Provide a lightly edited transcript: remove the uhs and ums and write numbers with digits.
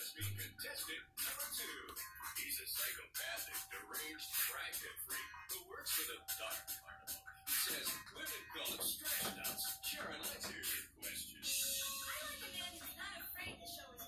Let's meet contestant number 2. He's a psychopathic, deranged dragnet freak who works for the dark part of him. Says women call it stretch nuts. Sharon, let's hear your question. I like a man who's not afraid to show his